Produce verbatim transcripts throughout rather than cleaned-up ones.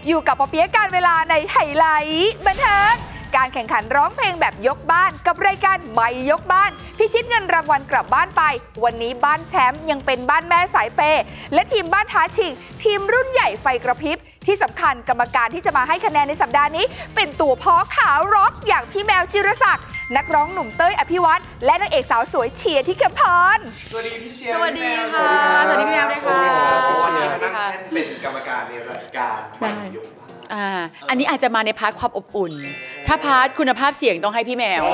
อยู่กับปอเปี๊ยะการเวลาในไฮไลท์บันเทิงการแข่งขันร้องเพลงแบบยกบ้านกับรายการไม่ยกบ้านพิชิตเงินรางวัลกลับบ้านไปวันนี้บ้านแชมป์ยังเป็นบ้านแม่สายเปย์และทีมบ้านท้าชิงทีมรุ่นใหญ่ไฟกระพริบที่สำคัญกรรมการที่จะมาให้คะแนนในสัปดาห์นี้เป็นตัวพ่อขาวร็อกอย่างพี่แมวจิรศักดิ์นักร้องหนุ่มเต้ยอภิวัตรและนางเอกสาวสวยเชียร์ที่กำพรสวัสดีพี่เชียร์สวัสดีค่ะสวัสดีพี่แมวด้วยค่ะวันนี้นั่งแท่นเป็นกรรมการในรายการไม่ยกอ่าอันนี้อาจจะมาในพาร์ทความอบอุ่นถ้าพาร์ทคุณภาพเสียงต้องให้พี่แมว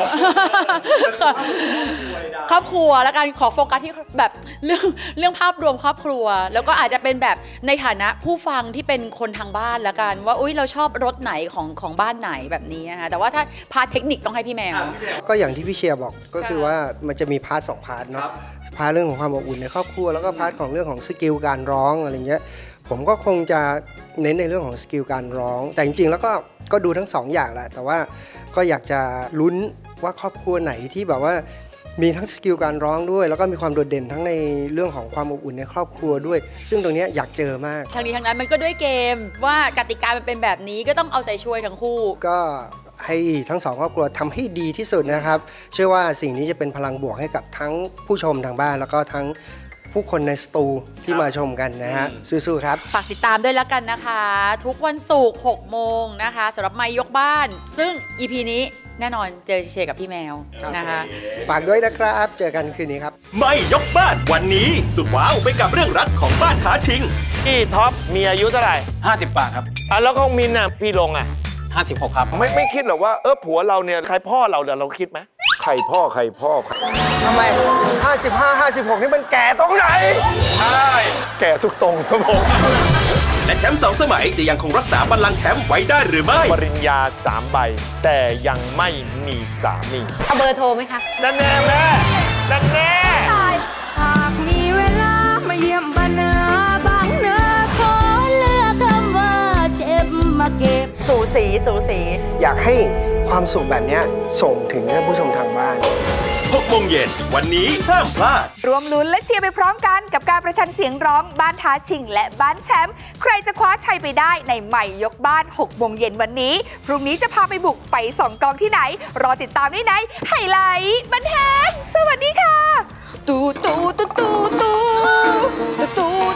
ครอบครัวแล้วกันขอโฟกัสที่แบบเรื่องเรื่องภาพรวมครอบครัวแล้วก็อาจจะเป็นแบบในฐานะผู้ฟังที่เป็นคนทางบ้านแล้วกันว่าอุ้ยเราชอบรสไหนของของบ้านไหนแบบนี้นะคะแต่ว่าถ้าพาร์ทเทคนิคต้องให้พี่แมวก็อย่างที่พี่เชียร์บอกก็คือว่ามันจะมีพาร์ทสองพาร์ทเนาะพาร์ทเรื่องของความอบอุ่นในครอบครัวแล้วก็พาร์ทของเรื่องของสกิลการร้องอะไรเงี้ยผมก็คงจะเน้นในเรื่องของสกิลการร้องแต่จริงๆแล้วก็ก็ดูทั้งสองอย่างแหละแต่ว่าก็อยากจะลุ้นว่าครอบครัวไหนที่แบบว่ามีทั้งสกิลการร้องด้วยแล้วก็มีความโดดเด่นทั้งในเรื่องของความอบอุ่นในครอบครัวด้วยซึ่งตรงนี้อยากเจอมากทั้งนี้ทั้งนั้นมันก็ด้วยเกมว่ากติกามันเป็นแบบนี้ก็ต้องเอาใจช่วยทั้งคู่ก็ให้ทั้งสองครอบครัวทำให้ดีที่สุดนะครับเชื่อว่าสิ่งนี้จะเป็นพลังบวกให้กับทั้งผู้ชมทางบ้านแล้วก็ทั้งผู้คนในสตูที่มาชมกันนะฮะสู้ๆครับฝากติดตามด้วยแล้วกันนะคะทุกวันศุกร์หกโมงนะคะสำหรับไม่ยกบ้านซึ่ง อี พี นี้แน่นอนเจอเชกับพี่แมวนะคะฝากด้วยนะครับเจอกันคืนนี้ครับไม่ยกบ้านวันนี้สุดว้าวไปกับเรื่องรักของบ้านท้าชิงพี่ท็อปมีอายุเท่าไหร่ห้าสิบกว่าครับอ่ะแล้วของมินน่ะพี่ลงอ่ะห้าสิบหกครับไม่ไม่คิดหรอว่าเออผัวเราเนี่ยใครพ่อเราเดี๋ยวเราคิดไหมใครพ่อใครพ่อทำไมห้าสิบห้า ห้าสิบหกนี่มันแก่ตรงไหนใช่แก่ทุกตรงครับผมและแชมป์สองสมัยจะยังคงรักษาบัลลังก์แชมป์ไว้ได้หรือไม่ปริญญาสามใบแต่ยังไม่มีสามีเอาเบอร์โทรไหมคะนั่นแน่แม่นั่นแน่หากมีเวลามาเยี่ยมบ้านนาบางนาขอเลือกคำว่าเจ็บมาเก็บสูสีสูสีอยากให้ความสุขแบบนี้ส่งถึงท่านผู้ชมทางบ้านหกโมงเย็นวันนี้ห้ามพลาดรวมลุ้นและเชียร์ไปพร้อมกันกับการประชันเสียงร้องบ้านท้าชิงและบ้านแชมป์ใครจะคว้าชัยไปได้ในใหม่ยกบ้านหกโมงเย็นวันนี้พรุ่งนี้จะพาไปบุกไปสองกองที่ไหนรอติดตามได้ในไฮไลท์บันเทิงสวัสดีค่ะตูตูตูตูตูตู